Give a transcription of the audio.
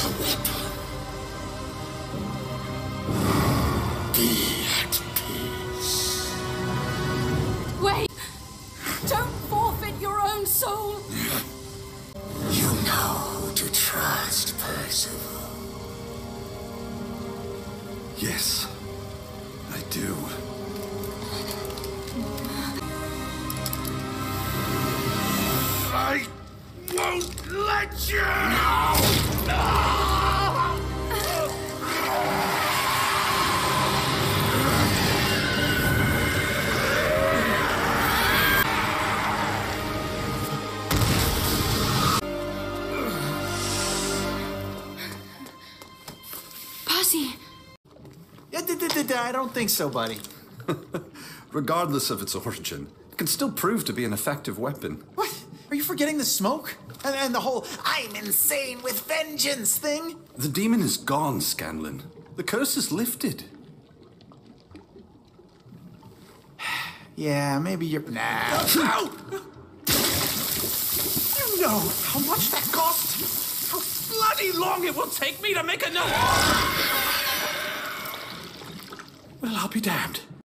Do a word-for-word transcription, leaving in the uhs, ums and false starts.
weapon. Be at peace. Wait! Don't forfeit your own soul! You know who to trust, Percival. Yes, I do. I won't let you! No! Percy! I don't think so, buddy. Regardless of its origin, it can still prove to be an effective weapon. What? Are you forgetting the smoke? And, and the whole "I'm insane with vengeance" thing? The demon is gone, Scanlan. The curse is lifted. Yeah, maybe you're... Nah. No! You know how much that cost? How bloody long it will take me to make a note! Well, I'll be damned.